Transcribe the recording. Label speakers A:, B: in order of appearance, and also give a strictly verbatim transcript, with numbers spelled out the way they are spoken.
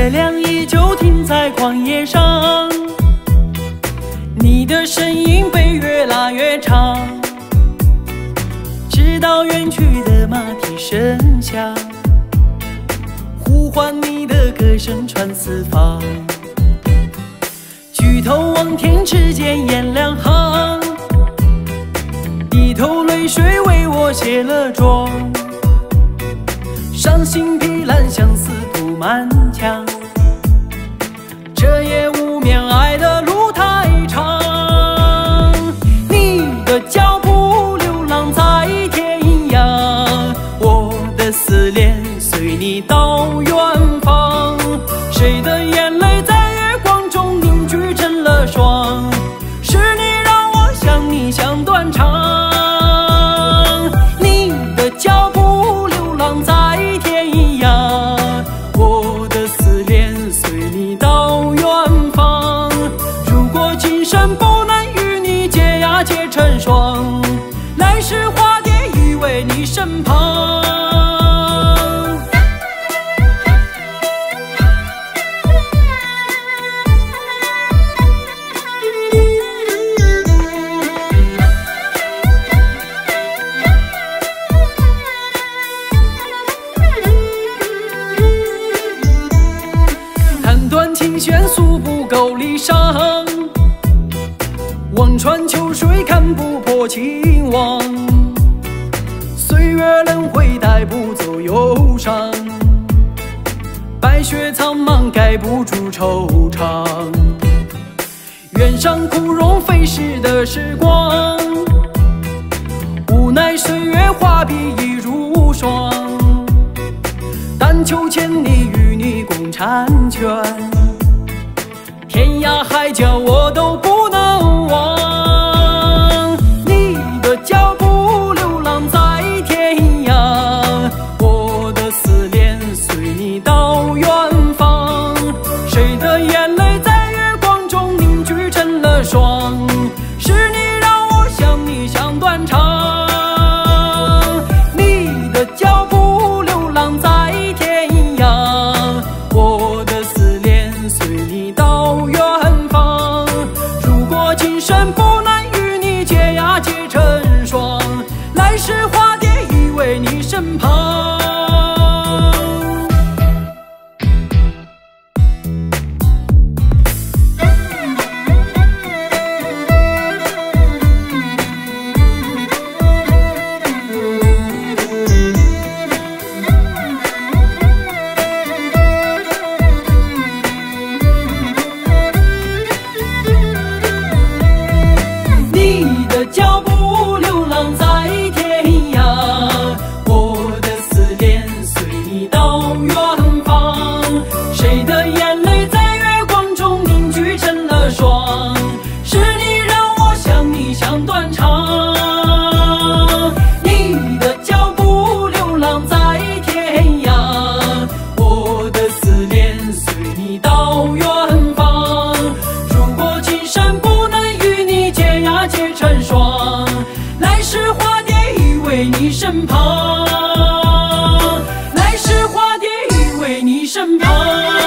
A: 月亮依旧停在旷野上，你的身影被越拉越长，直到远去的马蹄声响，呼唤你的歌声传四方。举头望天，只见雁两行，低头泪水为我卸了妆，伤心披烂相思涂满墙，这夜无眠，爱的路太长。你的脚步流浪在天涯，我的思念随你到远方。谁的眼泪在月光中凝聚成了霜，是你让我想你想断肠。你的脚步流浪在天涯，我的思念随你到远方。如果今生不能与你结呀结成双，来世化蝶依偎你身旁。琴弦诉不够离殇，望穿秋水看不破情网。岁月轮回带不走忧伤，白雪苍茫盖不住惆怅。愿上枯荣飞逝的时光，无奈岁月画笔已如霜。但求千里与你共婵娟，天涯海角我都不能忘。你的脚步流浪在天涯，我的思念随你到远方。谁的眼泪在月光中凝聚成了霜，是你让我想你想断肠。你的脚步流浪在天涯，我的思念随你到远方。如果今生不能与你结呀结成双，来世化蝶依偎你身旁。脚步流浪在天涯，我的思念随你到远方。谁的眼泪在月光中凝聚成了霜，是你让我想你想断肠。你的脚步流浪在天涯，我的思念随你到远方。如果今生不能与你结呀结成双，来世化蝶依偎你身旁，来世化蝶依偎你身旁。